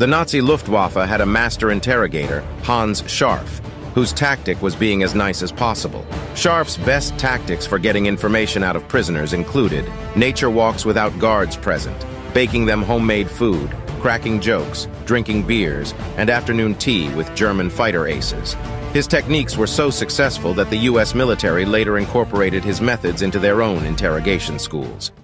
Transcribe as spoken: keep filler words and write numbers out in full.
The Nazi Luftwaffe had a master interrogator, Hans Scharf, whose tactic was being as nice as possible. Scharf's best tactics for getting information out of prisoners included nature walks without guards present, baking them homemade food, cracking jokes, drinking beers, and afternoon tea with German fighter aces. His techniques were so successful that the U S military later incorporated his methods into their own interrogation schools.